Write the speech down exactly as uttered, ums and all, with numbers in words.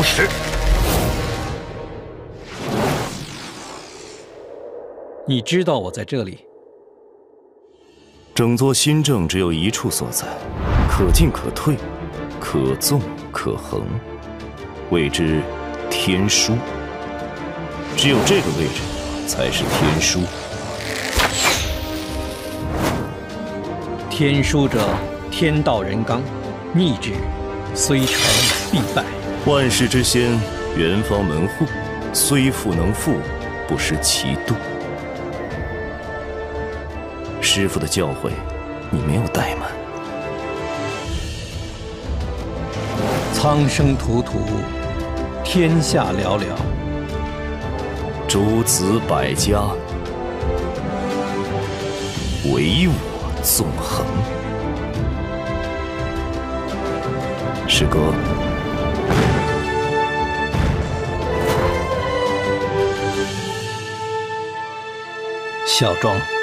是。 你知道我在这里。 整座新政只有一处所在，可进可退，可纵可横，谓之天枢。只有这个位置才是天枢。 天枢者，天道人刚，逆之，虽成必败。 万世之先，元方门户，虽富能复，不失其度。师父的教诲，你没有怠慢。 苍生涂涂，天下寥寥。 诸子百家，唯我纵横。师哥， 小庄。